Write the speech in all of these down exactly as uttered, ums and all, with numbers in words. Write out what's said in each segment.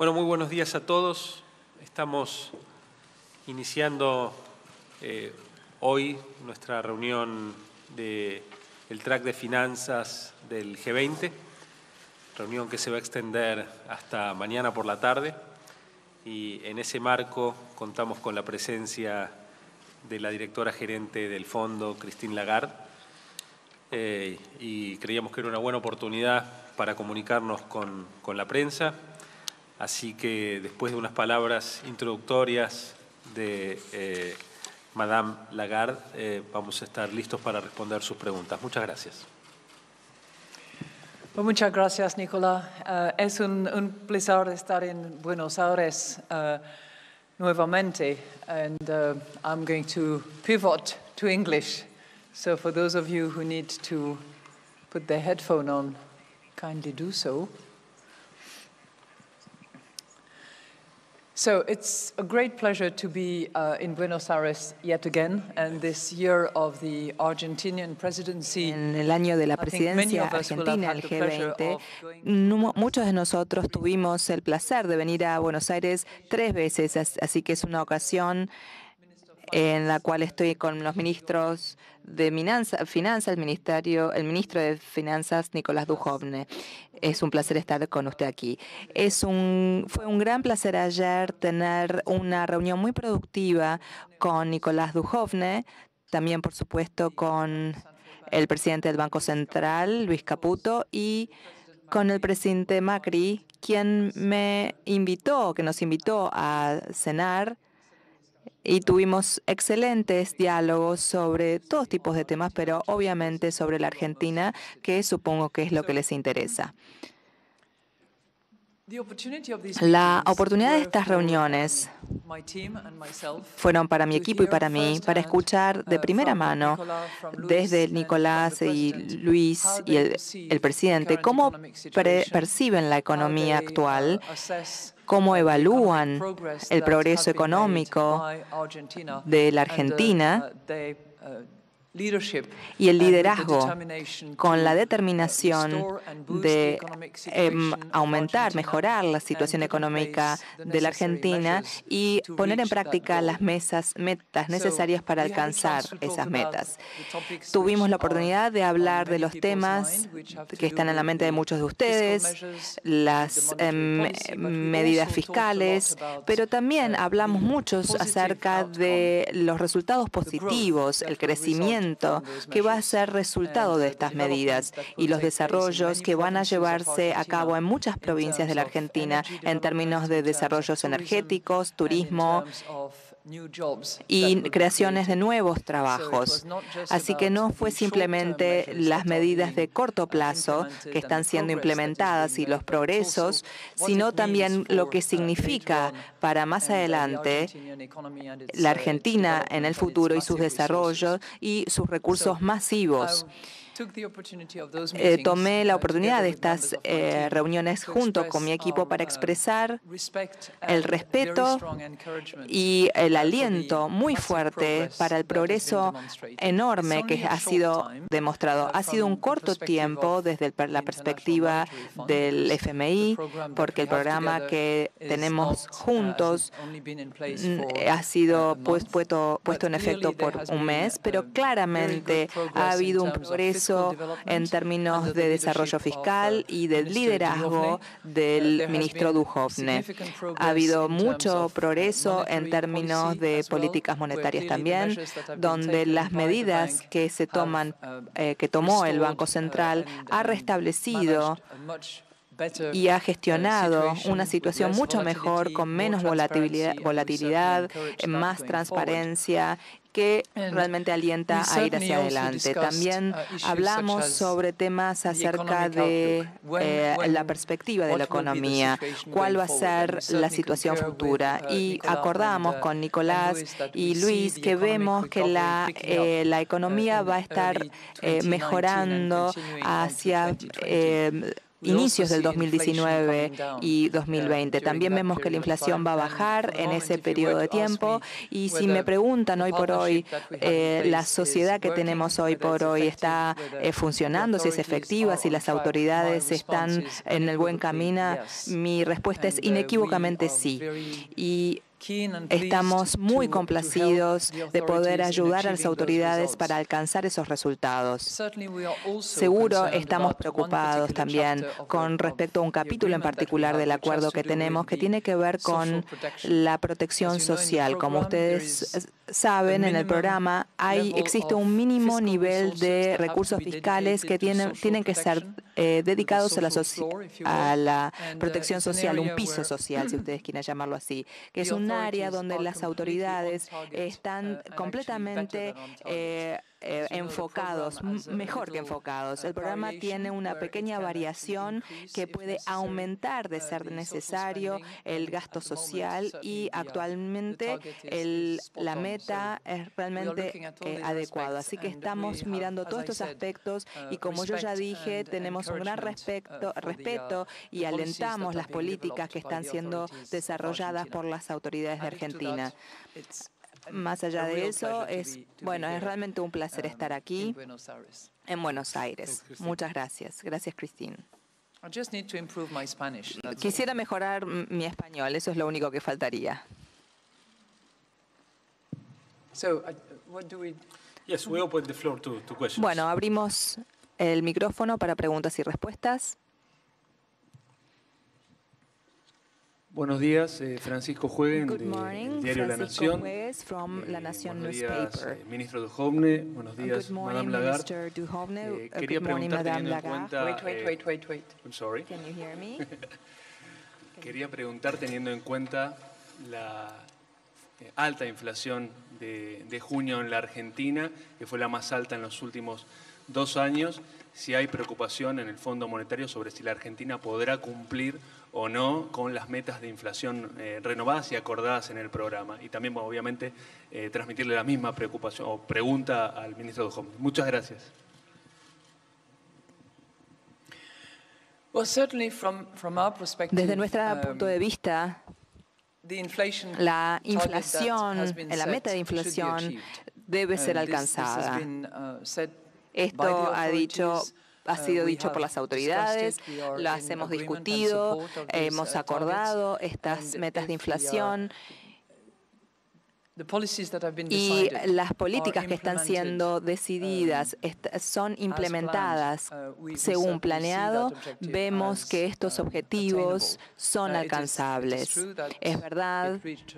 Bueno, muy buenos días a todos. Estamos iniciando eh, hoy nuestra reunión del track de finanzas del G veinte, reunión que se va a extender hasta mañana por la tarde, y en ese marco contamos con la presencia de la directora gerente del fondo, Christine Lagarde, eh, y creíamos que era una buena oportunidad para comunicarnos con, con la prensa. Así que después de unas palabras introductorias de eh, Madame Lagarde, eh, vamos a estar listos para responder sus preguntas. Muchas gracias. Well, muchas gracias, Nicolás. Uh, es un, un placer estar en Buenos Aires uh, nuevamente, and uh, I'm going to pivot to English. So for those of you who need to put their headphone on, kindly do so. So it's a great pleasure to be uh, in Buenos Aires yet again, and this year of the Argentinian presidency. En el año de la presidencia argentina, el G veinte, no, muchos de nosotros tuvimos el placer de venir a Buenos Aires tres veces, así que es una ocasión en la cual estoy con los ministros de Finanzas, el, ministerio, el ministro de Finanzas, Nicolás Duhovne. Es un placer estar con usted aquí. Es un, fue un gran placer ayer tener una reunión muy productiva con Nicolás Duhovne, también, por supuesto, con el presidente del Banco Central, Luis Caputo, y con el presidente Macri, quien me invitó, que nos invitó a cenar, y tuvimos excelentes diálogos sobre todos tipos de temas, pero obviamente sobre la Argentina, que supongo que es lo que les interesa. La oportunidad de estas reuniones fueron para mi equipo y para mí, para escuchar de primera mano desde Nicolás y Luis y el, el presidente cómo pre perciben la economía actual, cómo evalúan el progreso económico de la Argentina y el liderazgo, con la determinación de eh, aumentar, mejorar la situación económica de la Argentina y poner en práctica las mesas, metas necesarias para alcanzar esas metas. Tuvimos la oportunidad de hablar de los temas que están en la mente de muchos de ustedes, las eh, medidas fiscales, pero también hablamos muchos acerca de los resultados positivos, el crecimiento que va a ser resultado de estas medidas y los desarrollos que van a llevarse a cabo en muchas provincias de la Argentina en términos de desarrollos energéticos, turismo y creaciones de nuevos trabajos. Así que no fue simplemente las medidas de corto plazo que están siendo implementadas y los progresos, sino también lo que significa para más adelante la Argentina en el futuro y sus desarrollos y sus recursos masivos. Eh, tomé la oportunidad de estas eh, reuniones junto con mi equipo para expresar el respeto y el aliento muy fuerte para el progreso enorme que ha sido demostrado. Ha sido un corto tiempo desde el, la perspectiva del F M I, porque el programa que tenemos juntos ha sido pues, puesto, puesto en efecto por un mes, pero claramente ha habido un progreso en términos de desarrollo fiscal y del liderazgo del ministro Duhovne. Ha habido mucho progreso en términos de políticas monetarias también, donde las medidas que se toman, eh, que tomó el Banco Central ha restablecido y ha gestionado una situación mucho mejor, con menos volatilidad, volatilidad más transparencia, que realmente alienta a ir hacia adelante. También hablamos sobre temas acerca de eh, la perspectiva de la economía, cuál va a ser la situación futura. Y acordamos con Nicolás y Luis que vemos que la, eh, la economía va a estar eh, mejorando hacia... Eh, inicios del dos mil diecinueve y dos mil veinte. También vemos que la inflación va a bajar en ese periodo de tiempo y si me preguntan hoy por hoy, eh, la sociedad que tenemos hoy por hoy está eh, funcionando, si es efectiva, si las autoridades están en el buen camino, mi respuesta es inequívocamente sí. Y estamos muy complacidos de poder ayudar a las autoridades para alcanzar esos resultados. Seguro estamos preocupados también con respecto a un capítulo en particular del acuerdo que tenemos que tiene que ver con la protección social. Como ustedes saben, en el programa hay, existe un mínimo nivel de recursos fiscales que tienen, tienen que ser eh, dedicados a la, a la protección social, un piso social, si ustedes quieren llamarlo así, que es un área donde las autoridades están completamente eh, eh, enfocados, mejor que enfocados. El programa tiene una pequeña variación que puede aumentar de ser necesario el gasto social y actualmente el, la meta es realmente eh, adecuada. Así que estamos mirando todos estos aspectos y como yo ya dije, tenemos un gran respeto, respeto y alentamos las políticas que están siendo desarrolladas por las autoridades de Argentina. Argentina. Más allá de eso, es bueno, es realmente un placer estar aquí en Buenos Aires. Muchas gracias. Gracias, Christine. Quisiera mejorar mi español, eso es lo único que faltaría. Bueno, abrimos el micrófono para preguntas y respuestas. Buenos días, eh, Francisco Jueguen, Good de, morning, del diario Francisco La Nación. Juegues from Eh, La Nación buenos newspaper. días, eh, ministro Duhovne. Buenos días, Good morning, Madame Lagarde. Minister Duhovne. Eh, Uh, quería good morning, preguntar, Madame teniendo en Lagarde. cuenta... Wait, wait, eh, wait, wait, wait. I'm sorry. Can you hear me? Quería preguntar, teniendo en cuenta la eh, alta inflación de, de junio en la Argentina, que fue la más alta en los últimos dos años, si hay preocupación en el Fondo Monetario sobre si la Argentina podrá cumplir o no con las metas de inflación eh, renovadas y acordadas en el programa. Y también, bueno, obviamente, eh, transmitirle la misma preocupación o pregunta al ministro Duhovne. Muchas gracias. Desde nuestro punto de vista, la inflación, la meta de inflación debe ser alcanzada. Esto ha dicho ha sido dicho por las autoridades, las hemos discutido, hemos acordado estas metas de inflación y las políticas que están siendo decididas son implementadas según planeado. Vemos que estos objetivos son alcanzables. Es verdad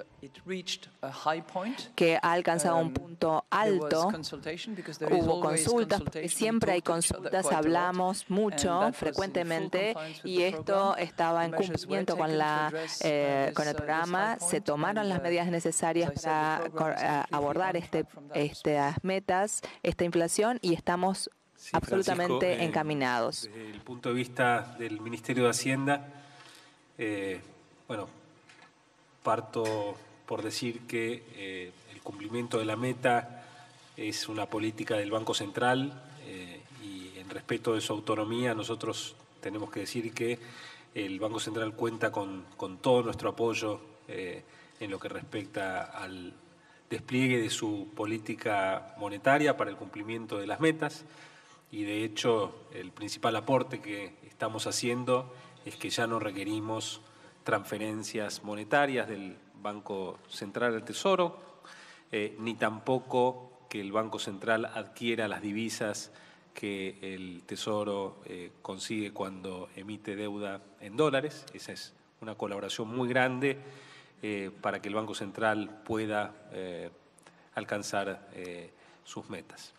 que ha alcanzado un punto alto. Hubo consultas, porque siempre hay consultas, hablamos mucho, frecuentemente, y esto estaba en cumplimiento con, la, eh, con el programa. Se tomaron las medidas necesarias para abordar este, estas metas, esta inflación, y estamos sí, absolutamente Francisco, eh, encaminados. Desde el punto de vista del Ministerio de Hacienda, eh, bueno, parto por decir que eh, el cumplimiento de la meta es una política del Banco Central eh, y en respeto de su autonomía nosotros tenemos que decir que el Banco Central cuenta con, con todo nuestro apoyo eh, en lo que respecta al despliegue de su política monetaria para el cumplimiento de las metas y de hecho el principal aporte que estamos haciendo es que ya no requerimos transferencias monetarias del Banco Central al Tesoro, eh, ni tampoco que el Banco Central adquiera las divisas que el Tesoro eh, consigue cuando emite deuda en dólares. Esa es una colaboración muy grande eh, para que el Banco Central pueda eh, alcanzar eh, sus metas.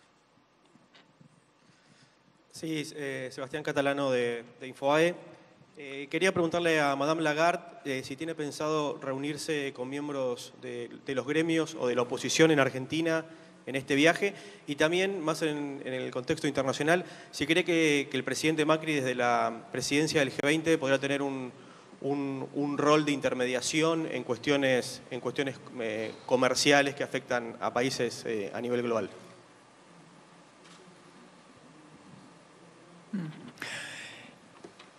Sí, eh, Sebastián Catalano de, de Infobae. Eh, quería preguntarle a Madame Lagarde eh, si tiene pensado reunirse con miembros de, de los gremios o de la oposición en Argentina en este viaje y también, más en, en el contexto internacional, si cree que, que el presidente Macri desde la presidencia del G veinte podrá tener un, un, un rol de intermediación en cuestiones, en cuestiones eh, comerciales que afectan a países eh, a nivel global.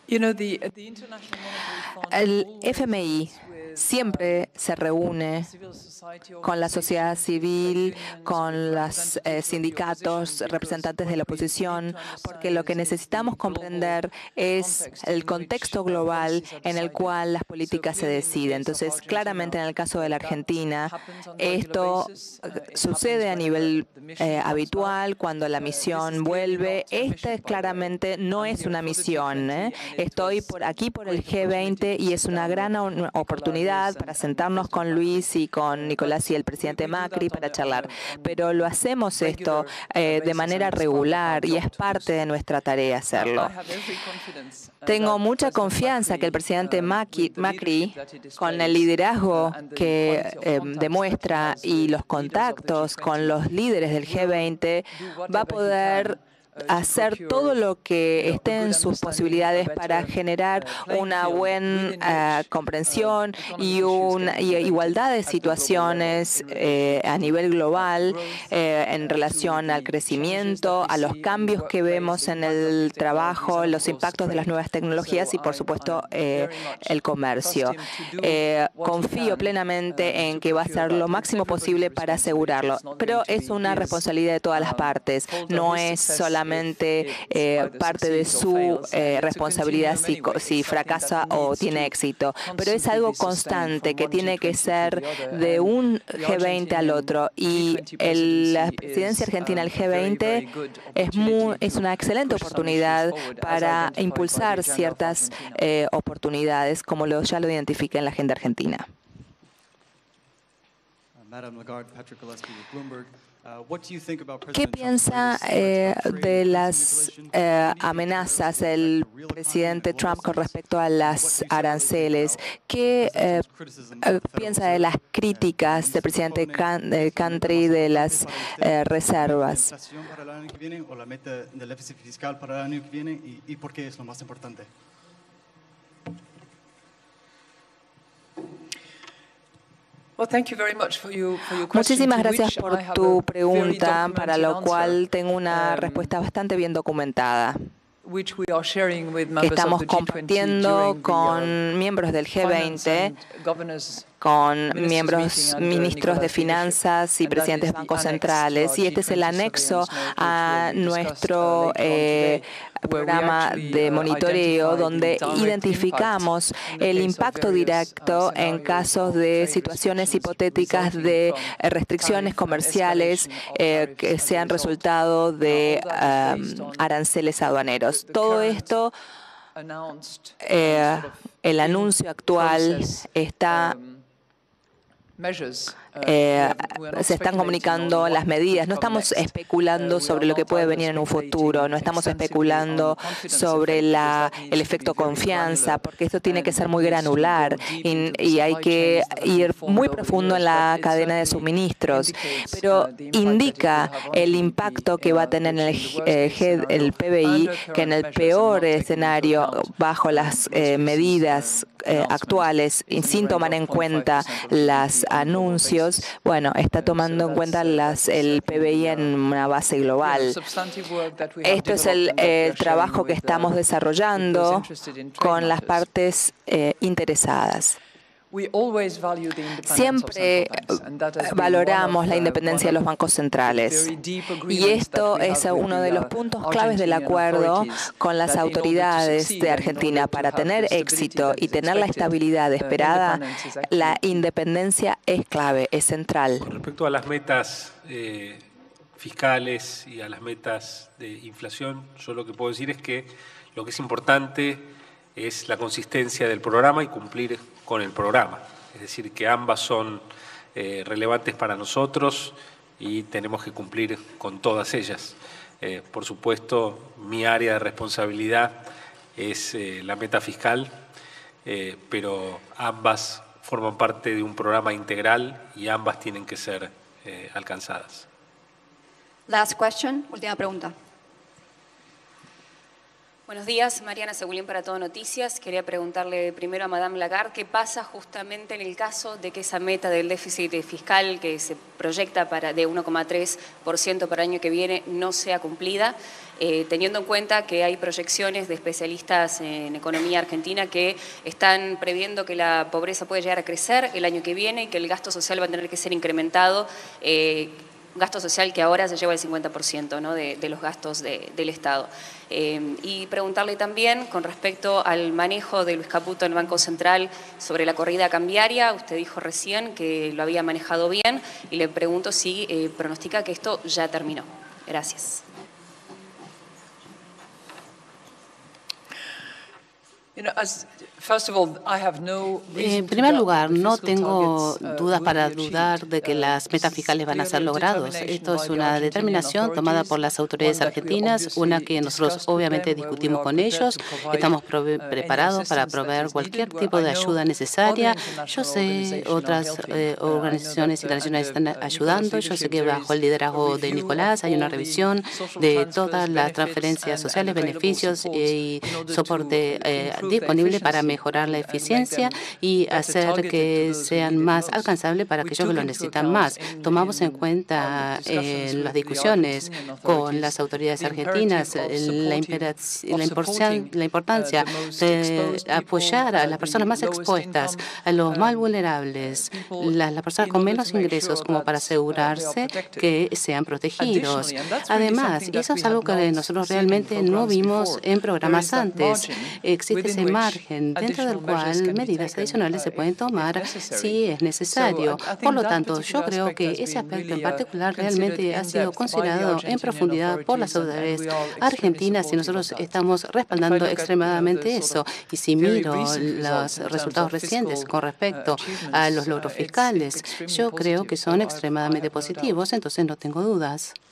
El F M I siempre se reúne con la sociedad civil, con los eh, sindicatos, representantes de la oposición, porque lo que necesitamos comprender es el contexto global en el cual las políticas se deciden. Entonces, claramente en el caso de la Argentina, esto sucede a nivel eh, habitual cuando la misión vuelve. Esta claramente no es una misión. ¿eh? Estoy por aquí por el G veinte y es una gran oportunidad para sentarnos con Luis y con Nicolás y el presidente Macri para charlar. Pero lo hacemos esto eh, de manera regular y es parte de nuestra tarea hacerlo. Tengo mucha confianza que el presidente Macri, Macri con el liderazgo que eh, demuestra y los contactos con los líderes del G veinte, va a poder hacer todo lo que esté en sus posibilidades para generar una buena uh, comprensión y una y igualdad de situaciones eh, a nivel global eh, en relación al crecimiento, a los cambios que vemos en el trabajo, los impactos de las nuevas tecnologías y, por supuesto, eh, el comercio. Eh, confío plenamente en que va a hacer lo máximo posible para asegurarlo, pero es una responsabilidad de todas las partes, no es solamente Eh, parte de su eh, responsabilidad si, si fracasa o tiene éxito, pero es algo constante que tiene que ser de un G veinte al otro y el, la presidencia argentina del G veinte es, muy, es una excelente oportunidad para impulsar ciertas eh, oportunidades como lo, ya lo identifica en la agenda argentina. Madam Lagarde, Patrick Gillespie with Bloomberg. ¿Qué piensa eh, de las eh, amenazas del presidente Trump con respecto a las aranceles? ¿Qué eh, eh, piensa de las críticas del presidente Country de las eh, reservas? ¿Para el año que viene o la meta del déficit fiscal para el año que viene y, y por qué es lo más importante? Muchísimas gracias por tu pregunta, para lo cual tengo una respuesta bastante bien documentada, que estamos compartiendo con miembros del G veinte, con miembros, ministros de finanzas y presidentes de bancos centrales. Y este es el anexo a nuestro eh, programa de monitoreo, donde identificamos el impacto directo en casos de situaciones hipotéticas de restricciones comerciales eh, que sean resultado de um, aranceles aduaneros. Todo esto, eh, el anuncio actual está Eh, se están comunicando las medidas. No estamos especulando sobre lo que puede venir en un futuro, no estamos especulando sobre la, el efecto confianza, porque esto tiene que ser muy granular y, y hay que ir muy profundo en la cadena de suministros, pero indica el impacto que va a tener el, eh, el P B I, que en el peor escenario, bajo las eh, medidas eh, actuales, y sin tomar en cuenta los anuncios, bueno, está tomando en cuenta las, el P B I en una base global. Esto es el, el trabajo que estamos desarrollando con las partes eh, interesadas. Siempre valoramos la independencia de los bancos centrales y esto es uno de los puntos claves del acuerdo con las autoridades de Argentina. Para tener éxito y tener la estabilidad esperada, la independencia es clave, es central. Con respecto a las metas eh, fiscales y a las metas de inflación, yo lo que puedo decir es que lo que es importante es la consistencia del programa y cumplir con el programa. Es decir, que ambas son eh, relevantes para nosotros y tenemos que cumplir con todas ellas. Eh, por supuesto, mi área de responsabilidad es eh, la meta fiscal, eh, pero ambas forman parte de un programa integral y ambas tienen que ser eh, alcanzadas. Last question, última pregunta. Buenos días, Mariana Segulín para Todo Noticias. Quería preguntarle primero a Madame Lagarde qué pasa justamente en el caso de que esa meta del déficit fiscal que se proyecta para de uno coma tres por ciento para el año que viene no sea cumplida, eh, teniendo en cuenta que hay proyecciones de especialistas en economía argentina que están previendo que la pobreza puede llegar a crecer el año que viene y que el gasto social va a tener que ser incrementado, eh, gasto social que ahora se lleva el cincuenta por ciento, ¿no? de, de los gastos de, del Estado. Eh, y preguntarle también con respecto al manejo de Luis Caputo en el Banco Central sobre la corrida cambiaria. Usted dijo recién que lo había manejado bien y le pregunto si eh, pronostica que esto ya terminó. Gracias. En primer lugar, no tengo dudas para dudar de que las metas fiscales van a ser logradas. Esto es una determinación tomada por las autoridades argentinas, una que nosotros obviamente discutimos con ellos. Estamos preparados para proveer cualquier tipo de ayuda necesaria. Yo sé otras eh, organizaciones internacionales están ayudando. Yo sé que bajo el liderazgo de Nicolás hay una revisión de todas las transferencias sociales, beneficios y soporte eh, disponible para mejorar la eficiencia y hacer que sean más alcanzables para aquellos que lo necesitan más. Tomamos en cuenta eh, las discusiones con las autoridades argentinas la, la, la importancia de apoyar a las personas más expuestas, a los más vulnerables, las, las personas con menos ingresos, como para asegurarse que sean protegidos. Además, y eso es algo que nosotros realmente no vimos en programas antes, existe ese margen dentro del cual medidas adicionales se pueden tomar si es necesario. Por lo tanto, yo creo que ese aspecto en particular realmente ha sido considerado en profundidad por las autoridades argentinas y nosotros estamos respaldando extremadamente eso. Y si miro los resultados recientes con respecto a los logros fiscales, yo creo que son extremadamente positivos, entonces no tengo dudas.